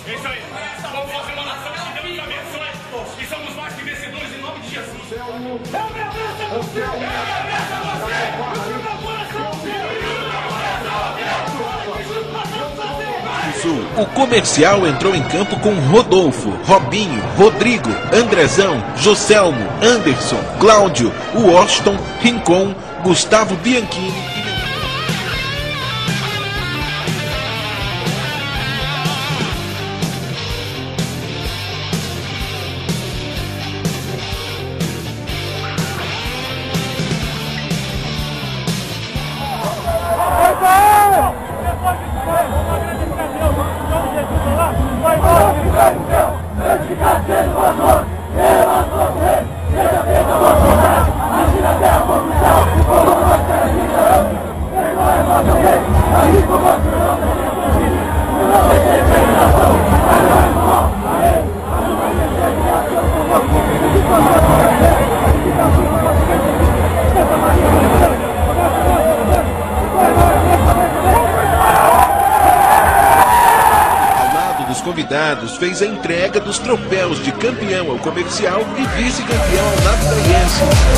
É isso aí. Vamos fazer uma nação que Deus nos abençoe. E somos mais que vencedores em nome de Jesus. Eu me abraço a você! Eu me abraço a você! O meu coração O comercial entrou em campo com Rodolfo, Robinho, Rodrigo, Andrezão, Joselmo, Anderson, Cláudio, Washington, Rincon, Gustavo Bianchini e... Convidados, fez a entrega dos troféus de campeão ao comercial e vice-campeão ao navegaiense.